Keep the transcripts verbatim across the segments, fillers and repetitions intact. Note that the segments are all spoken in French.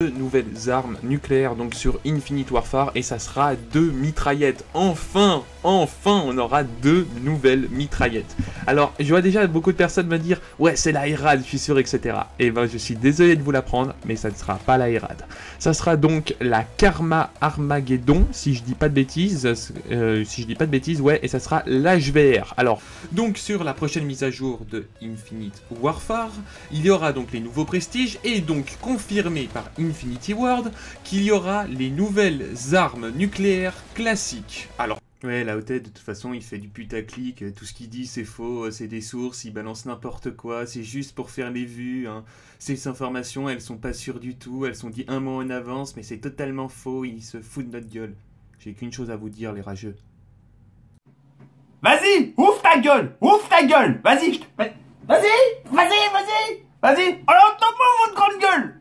nouvelles armes nucléaires donc sur Infinite Warfare et ça sera deux mitraillettes. Enfin, enfin, on aura deux nouvelles mitraillettes. Alors, je vois déjà beaucoup de personnes me dire « Ouais, c'est la Herald, je suis sûr, et cetera » Et ben, je suis désolé de vous l'apprendre, mais ça ne sera pas la Herald. Ça sera donc la Karma Armageddon, si je dis pas de bêtises. Euh, si je dis pas de bêtises, ouais, et ça sera l'H V R. Alors, donc sur la prochaine mise à jour de Infinite Warfare, il y aura donc les nouveaux prestiges et donc confirmé par Infinity Ward qu'il y aura les nouvelles armes nucléaires classiques. Alors, ouais, la Hothead, de toute façon, il fait du putaclic, tout ce qu'il dit c'est faux, c'est des sources, il balance n'importe quoi, c'est juste pour faire les vues, hein. Ces informations, elles sont pas sûres du tout, elles sont dites un mois en avance, mais c'est totalement faux, il se fout de notre gueule. J'ai qu'une chose à vous dire, les rageux. Vas-y, ouvre ta gueule, ouvre ta gueule, vas-y, je te... Vas-y, vas-y, vas-y, vas-y, alors entends-moi votre grande gueule.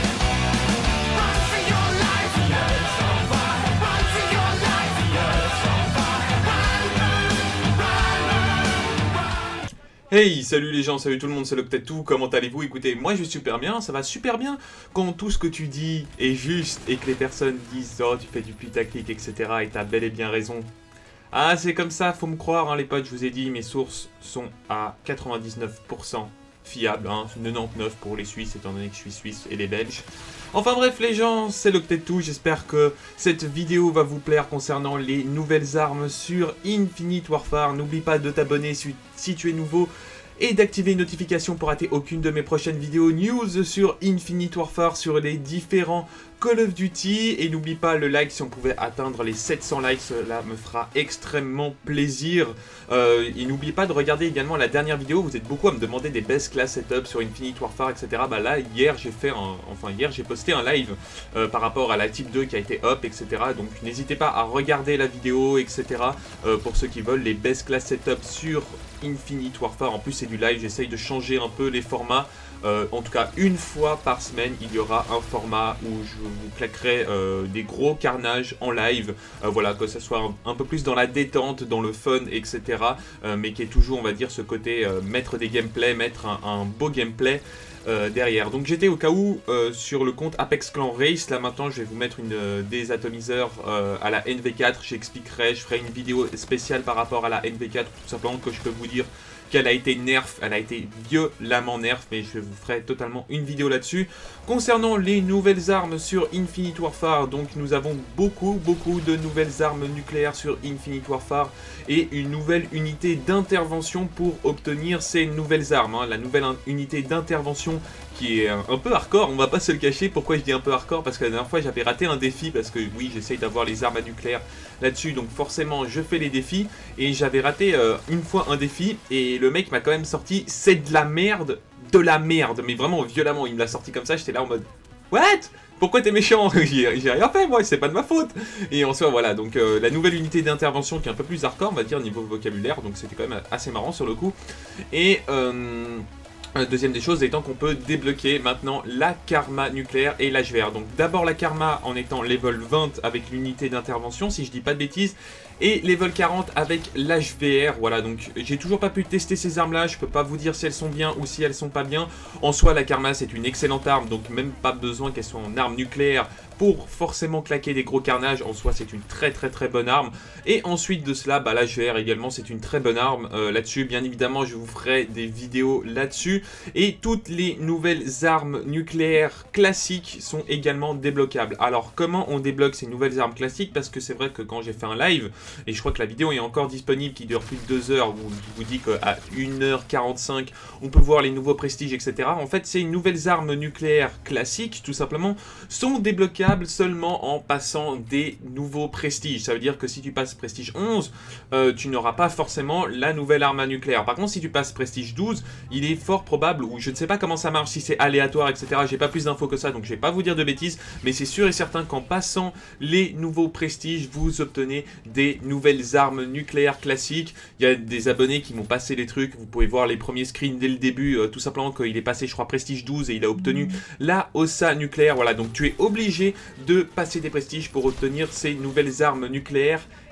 Hey, salut les gens, salut tout le monde, c'est Loctetou, comment allez-vous? Écoutez, moi je vais super bien, ça va super bien quand tout ce que tu dis est juste et que les personnes disent « Oh, tu fais du putaclic, et cetera » et t'as bel et bien raison. Ah, c'est comme ça, faut me croire, hein, les potes, je vous ai dit, mes sources sont à quatre-vingt-dix-neuf pour cent fiables, hein, quatre-vingt-dix-neuf pour les Suisses, étant donné que je suis Suisse et les Belges. Enfin bref les gens, c'est Loctetou, j'espère que cette vidéo va vous plaire concernant les nouvelles armes sur Infinite Warfare. N'oublie pas de t'abonner si, si tu es nouveau et d'activer les notifications pour rater aucune de mes prochaines vidéos news sur Infinite Warfare, sur les différents Call of Duty. Et n'oublie pas le like, si on pouvait atteindre les sept cents likes, cela me fera extrêmement plaisir. Euh, et n'oublie pas de regarder également la dernière vidéo, vous êtes beaucoup à me demander des best class setup sur Infinite Warfare, et cetera. Bah là, hier j'ai fait un, enfin hier j'ai posté un live euh, par rapport à la type deux qui a été up, et cetera. Donc n'hésitez pas à regarder la vidéo, et cetera. Euh, pour ceux qui veulent les best class setup sur Infinite Warfare. En plus c'est du live, j'essaye de changer un peu les formats. Euh, en tout cas, une fois par semaine, il y aura un format où je vous claquerai euh, des gros carnages en live. Euh, voilà, que ce soit un, un peu plus dans la détente, dans le fun, et cetera. Euh, mais qui est toujours, on va dire, ce côté euh, mettre des gameplays, mettre un, un beau gameplay euh, derrière. Donc j'étais au cas où euh, sur le compte Apex Clan Race. Là maintenant, je vais vous mettre une euh, des atomiseurs euh, à la N V quatre. J'expliquerai, je ferai une vidéo spéciale par rapport à la N V quatre. Tout simplement que je peux vous dire qu'elle a été nerf, elle a été violemment nerf, mais je vous ferai totalement une vidéo là-dessus. Concernant les nouvelles armes sur Infinite Warfare, donc nous avons beaucoup, beaucoup de nouvelles armes nucléaires sur Infinite Warfare et une nouvelle unité d'intervention pour obtenir ces nouvelles armes. Hein. La nouvelle unité d'intervention qui est un, un peu hardcore, on va pas se le cacher. Pourquoi je dis un peu hardcore? Parce que la dernière fois j'avais raté un défi, parce que oui, j'essaye d'avoir les armes à nucléaire là-dessus, donc forcément je fais les défis, et j'avais raté euh, une fois un défi, et le mec m'a quand même sorti « c'est de la merde, de la merde », mais vraiment violemment, il me l'a sorti comme ça, j'étais là en mode « What ? Pourquoi t'es méchant ?» J'ai rien fait moi, c'est pas de ma faute. Et en soi voilà, donc euh, la nouvelle unité d'intervention qui est un peu plus hardcore, on va dire niveau vocabulaire, donc c'était quand même assez marrant sur le coup. Et... Euh, deuxième des choses étant qu'on peut débloquer maintenant la Karma nucléaire et l'H V R. Donc d'abord la Karma en étant level vingt avec l'unité d'intervention, si je dis pas de bêtises, et level quarante avec l'H V R. Voilà, donc j'ai toujours pas pu tester ces armes là, je peux pas vous dire si elles sont bien ou si elles sont pas bien. En soi la Karma c'est une excellente arme, donc même pas besoin qu'elle soit en arme nucléaire pour forcément claquer des gros carnages. En soi c'est une très très très bonne arme. Et ensuite de cela, bah, l'H V R également c'est une très bonne arme. Euh, là-dessus bien évidemment je vous ferai des vidéos là-dessus. Et toutes les nouvelles armes nucléaires classiques sont également débloquables. Alors comment on débloque ces nouvelles armes classiques? Parce que c'est vrai que quand j'ai fait un live, et je crois que la vidéo est encore disponible qui dure plus de deux heures, où je vous dis qu'à une heure quarante-cinq on peut voir les nouveaux prestiges, et cetera. En fait ces nouvelles armes nucléaires classiques tout simplement sont débloquables seulement en passant des nouveaux prestiges. Ça veut dire que si tu passes prestige onze, euh, tu n'auras pas forcément la nouvelle arme nucléaire. Par contre si tu passes prestige douze, il est fort probable, ou je ne sais pas comment ça marche, si c'est aléatoire, et cetera. J'ai pas plus d'infos que ça, donc je vais pas vous dire de bêtises, mais c'est sûr et certain qu'en passant les nouveaux prestiges, vous obtenez des nouvelles armes nucléaires classiques. Il y a des abonnés qui m'ont passé les trucs, vous pouvez voir les premiers screens dès le début, euh, tout simplement qu'il est passé, je crois, prestige douze et il a obtenu la Ossa nucléaire. Voilà, donc tu es obligé de passer des prestiges pour obtenir ces nouvelles armes nucléaires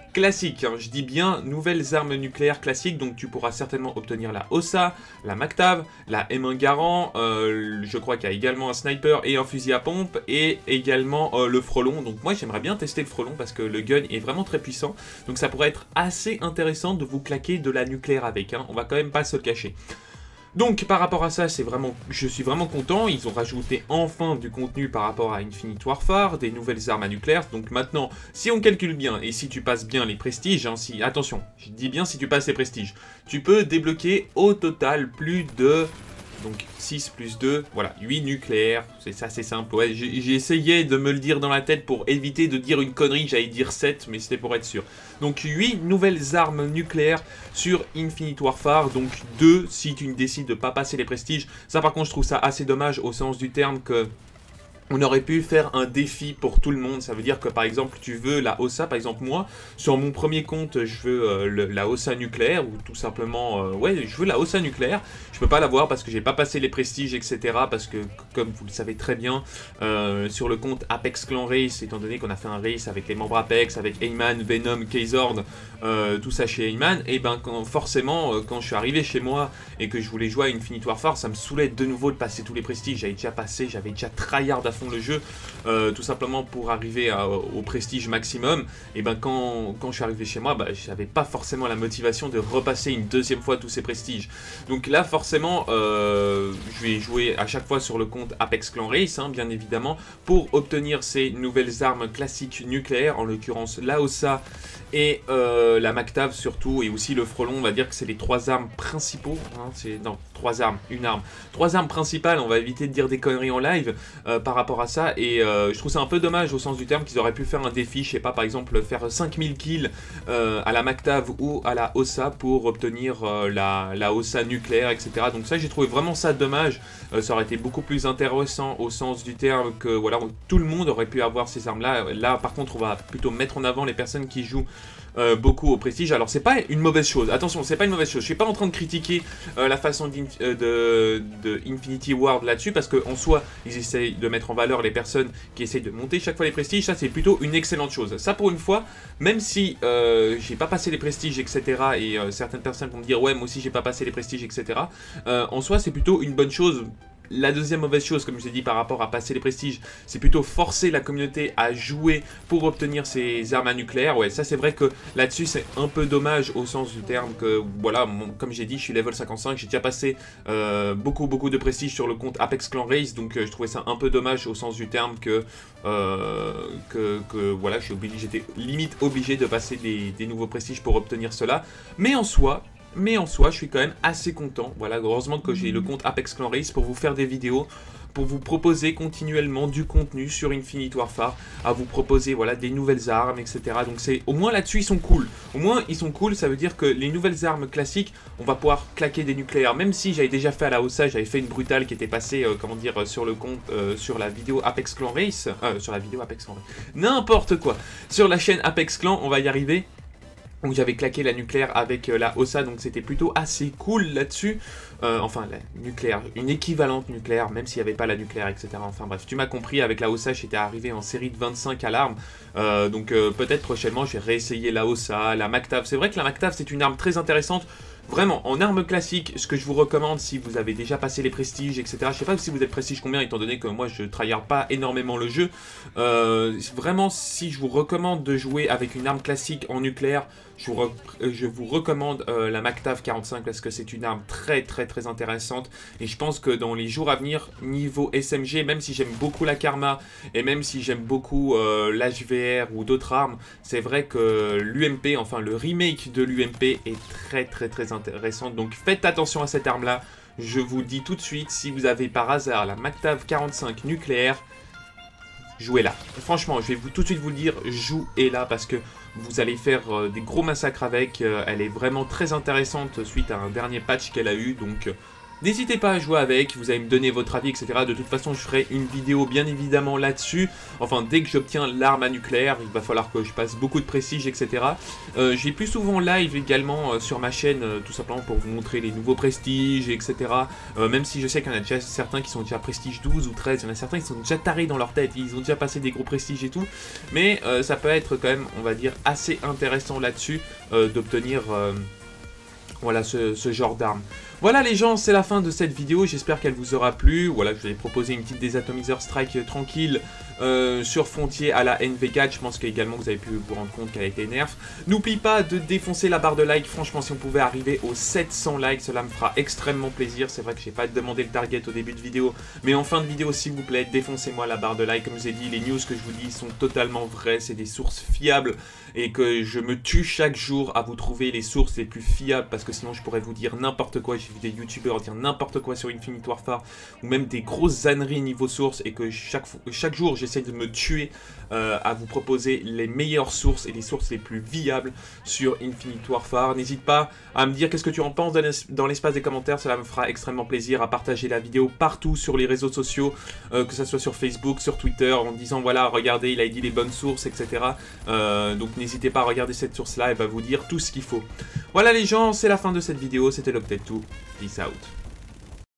classiques, hein. Je dis bien nouvelles armes nucléaires classiques, donc tu pourras certainement obtenir la Ossa, la MacTav, la M un Garand, euh, je crois qu'il y a également un sniper et un fusil à pompe, et également euh, le frelon. Donc moi j'aimerais bien tester le frelon parce que le gun est vraiment très puissant, donc ça pourrait être assez intéressant de vous claquer de la nucléaire avec, hein. On va quand même pas se le cacher. Donc par rapport à ça, c'est vraiment, je suis vraiment content, ils ont rajouté enfin du contenu par rapport à Infinite Warfare, des nouvelles armes à nucléaire, donc maintenant, si on calcule bien, et si tu passes bien les prestiges, hein, si, attention, je dis bien si tu passes les prestiges, tu peux débloquer au total plus de... Donc six plus deux, voilà, huit nucléaires, c'est ça, c'est simple. Ouais, j'ai essayé de me le dire dans la tête pour éviter de dire une connerie, j'allais dire sept, mais c'était pour être sûr. Donc huit nouvelles armes nucléaires sur Infinite Warfare, donc deux si tu décides de ne pas passer les prestiges. Ça par contre je trouve ça assez dommage au sens du terme que... On aurait pu faire un défi pour tout le monde, ça veut dire que par exemple tu veux la Ossa, par exemple moi, sur mon premier compte je veux euh, le, la Ossa nucléaire, ou tout simplement, euh, ouais je veux la Ossa nucléaire, je peux pas l'avoir parce que j'ai pas passé les prestiges et cetera, parce que comme vous le savez très bien, euh, sur le compte Apex Clan Race, étant donné qu'on a fait un race avec les membres Apex, avec Ayman, Venom, Kazord, euh, tout ça chez Ayman, et ben quand, forcément euh, quand je suis arrivé chez moi et que je voulais jouer à Infinite Warfare, ça me saoulait de nouveau de passer tous les prestiges, j'avais déjà passé, j'avais déjà tryhard à fond le jeu, euh, tout simplement pour arriver à, au prestige maximum. Et ben quand, quand je suis arrivé chez moi, bah, j'avais pas forcément la motivation de repasser une deuxième fois tous ces prestiges. Donc là forcément euh, je vais jouer à chaque fois sur le compte Apex Clan Race, hein, bien évidemment, pour obtenir ces nouvelles armes classiques nucléaires, en l'occurrence la Ossa et euh, la MacTav surtout, et aussi le frelon. On va dire que c'est les trois armes principaux, hein, c'est non, trois armes, une arme, trois armes principales, on va éviter de dire des conneries en live euh, par rapport à ça, et euh, je trouve ça un peu dommage au sens du terme qu'ils auraient pu faire un défi, je sais pas, par exemple faire cinq mille kills euh, à la MacTav ou à la Ossa pour obtenir euh, la, la Ossa nucléaire, et cetera. Donc ça j'ai trouvé vraiment ça dommage, euh, ça aurait été beaucoup plus intéressant au sens du terme que voilà, tout le monde aurait pu avoir ces armes là. Là par contre on va plutôt mettre en avant les personnes qui jouent Euh, beaucoup au prestige. Alors c'est pas une mauvaise chose, attention, c'est pas une mauvaise chose, je suis pas en train de critiquer euh, la façon euh, de, de Infinity Ward là-dessus, parce qu'en soi ils essayent de mettre en valeur les personnes qui essayent de monter chaque fois les prestiges. Ça c'est plutôt une excellente chose, ça pour une fois, même si euh, j'ai pas passé les prestiges, etc., et euh, certaines personnes vont me dire ouais moi aussi j'ai pas passé les prestiges, etc., euh, en soi c'est plutôt une bonne chose. La deuxième mauvaise chose, comme je vous ai dit, par rapport à passer les prestiges, c'est plutôt forcer la communauté à jouer pour obtenir ces armes à nucléaire. Ouais, ça c'est vrai que là-dessus c'est un peu dommage au sens du terme que, voilà, mon, comme j'ai dit, je suis level cinquante-cinq, j'ai déjà passé euh, beaucoup beaucoup de prestige sur le compte Apex Clan Race, donc euh, je trouvais ça un peu dommage au sens du terme que, euh, que, que voilà, j'étais limite obligé de passer des, des nouveaux prestiges pour obtenir cela. Mais en soi... Mais en soi, je suis quand même assez content. Voilà, heureusement que j'ai le compte Apex Clan Race pour vous faire des vidéos, pour vous proposer continuellement du contenu sur Infinite Warfare, à vous proposer voilà des nouvelles armes, et cetera. Donc c'est au moins là-dessus ils sont cool. Au moins ils sont cool, ça veut dire que les nouvelles armes classiques, on va pouvoir claquer des nucléaires. Même si j'avais déjà fait à la Ossa, j'avais fait une brutale qui était passée, euh, comment dire, sur le compte, euh, sur la vidéo Apex Clan Race, euh, sur la vidéo Apex Clan Race, n'importe quoi. Sur la chaîne Apex Clan, on va y arriver. Où j'avais claqué la nucléaire avec euh, la Ossa, donc c'était plutôt assez cool là-dessus. Euh, enfin, la nucléaire, une équivalente nucléaire, même s'il n'y avait pas la nucléaire, et cetera. Enfin bref, tu m'as compris, avec la Ossa, j'étais arrivé en série de vingt-cinq alarmes. Euh, donc euh, peut-être prochainement, je vais réessayer la Ossa, la MacTav. C'est vrai que la MacTav, c'est une arme très intéressante. Vraiment, en arme classique, ce que je vous recommande si vous avez déjà passé les prestiges, et cetera. Je sais pas si vous êtes prestige combien, étant donné que moi je tryhard pas énormément le jeu. Euh, vraiment, si je vous recommande de jouer avec une arme classique en nucléaire, je vous, je vous recommande euh, la MacTav quarante-cinq parce que c'est une arme très très très intéressante. Et je pense que dans les jours à venir, niveau S M G, même si j'aime beaucoup la Karma et même si j'aime beaucoup euh, l'H V R ou d'autres armes, c'est vrai que l'U M P, enfin le remake de l'U M P est très très très intéressante. Donc faites attention à cette arme là. Je vous dis tout de suite, si vous avez par hasard la MacTav quarante-cinq nucléaire, jouez-la. Franchement, je vais vous, tout de suite vous le dire, jouez-la parce que vous allez faire euh, des gros massacres avec. Euh, elle est vraiment très intéressante suite à un dernier patch qu'elle a eu. Donc, N'hésitez pas à jouer avec, vous allez me donner votre avis, et cetera. De toute façon, je ferai une vidéo bien évidemment là-dessus. Enfin, dès que j'obtiens l'arme à nucléaire, il va falloir que je passe beaucoup de prestige, et cetera. Euh, j'ai plus souvent live également euh, sur ma chaîne, euh, tout simplement pour vous montrer les nouveaux prestiges, et cetera. Euh, même si je sais qu'il y en a déjà certains qui sont déjà prestige douze ou treize, il y en a certains qui sont déjà tarés dans leur tête, ils ont déjà passé des gros prestiges et tout. Mais euh, ça peut être quand même, on va dire, assez intéressant là-dessus euh, d'obtenir euh, voilà, ce, ce genre d'arme. Voilà les gens, c'est la fin de cette vidéo, j'espère qu'elle vous aura plu. Voilà, je vous ai proposé une petite désatomiseur strike euh, tranquille euh, sur Frontier à la N V quatre. Je pense qu'également vous avez pu vous rendre compte qu'elle a été nerf. N'oublie pas de défoncer la barre de like, franchement si on pouvait arriver aux sept cents likes, cela me fera extrêmement plaisir. C'est vrai que j'ai pas demandé le target au début de vidéo, mais en fin de vidéo s'il vous plaît, défoncez-moi la barre de like. Comme je vous ai dit, les news que je vous dis sont totalement vraies, c'est des sources fiables et que je me tue chaque jour à vous trouver les sources les plus fiables parce que sinon je pourrais vous dire n'importe quoi. J'ai vu des youtubeurs dire n'importe quoi sur Infinite Warfare ou même des grosses âneries niveau source et que chaque, chaque jour j'essaie de me tuer euh, à vous proposer les meilleures sources et les sources les plus viables sur Infinite Warfare. N'hésite pas à me dire qu'est-ce que tu en penses dans l'espace des commentaires, cela me fera extrêmement plaisir, à partager la vidéo partout sur les réseaux sociaux, euh, que ce soit sur Facebook, sur Twitter, en disant voilà regardez il a dit les bonnes sources, et cetera. Euh, donc n'hésitez pas à regarder cette source là, elle va vous dire tout ce qu'il faut. Voilà les gens, c'est la fin de cette vidéo, c'était Loctet deux, peace out.